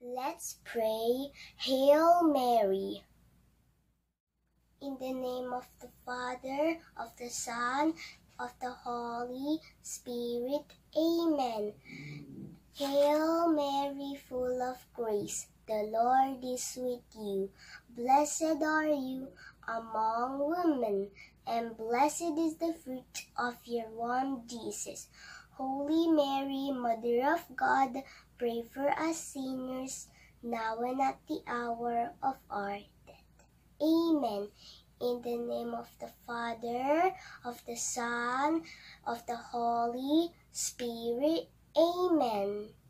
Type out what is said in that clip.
Let's pray. Hail Mary. In the name of the Father, of the Son, of the Holy Spirit. Amen. Hail Mary, full of grace, the Lord is with you. Blessed are you among women, and blessed is the fruit of your womb, Jesus. Holy Mary, Mother of God, pray for us sinners, now and at the hour of our death. Amen. In the name of the Father, of the Son, of the Holy Spirit. Amen.